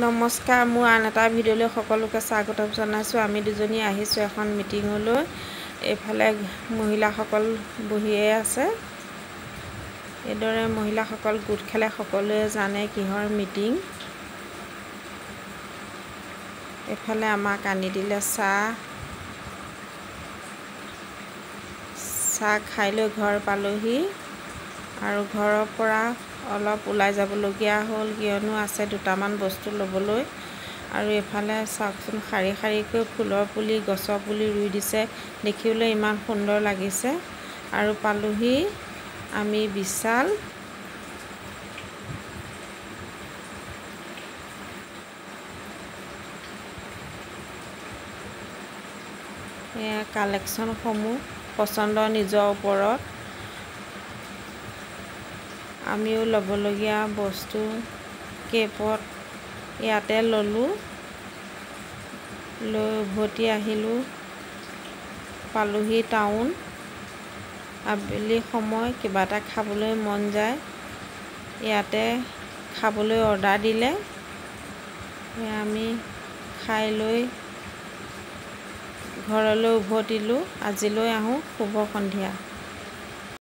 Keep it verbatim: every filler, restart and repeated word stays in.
নমস্কাৰ, মোৰ আন এটা ভিডিঅ'লৈ সকলোকে স্বাগতম জনাইছোঁ। আমি দুজনী আহিছোঁ এখন মিটিঙলৈ। এইফালে মহিলাসকল বহিয়ে আছে। এইদৰে মহিলাসকল গোট খালে সকলোৱে জানে কিহৰ মিটিং। এইফালে আমাক আনি দিলে চাহ। চাহ খাই লৈ ঘৰ পালোহি আৰু ঘৰৰ পৰা অলপ ওলাই যাবলগীয়া হ'ল, কিয়নো আছে দুটামান বস্তু ল'বলৈ। আৰু এইফালে চাওকচোন, শাৰী শাৰীকৈ ফুলৰ পুলি, গছৰ পুলি ৰুই দিছে, দেখিবলৈ ইমান সুন্দৰ লাগিছে। আৰু পালোহি আমি বিশাল। এয়া কালেকশ্যনসমূহ পচন্দ নিজৰ ওপৰত। আমিও ল'বলগীয়া বস্তু কেইপদ ইয়াতে ল'লোঁ, লৈ উভতি আহিলোঁ। পালোহি টাউন। আবেলি সময় কিবা এটা খাবলৈ মন যায়, ইয়াতে খাবলৈ অৰ্ডাৰ দিলে। আমি খাই লৈ ঘৰলৈ উভতিলোঁ। আজিলৈ আহোঁ। শুভ সন্ধিয়া।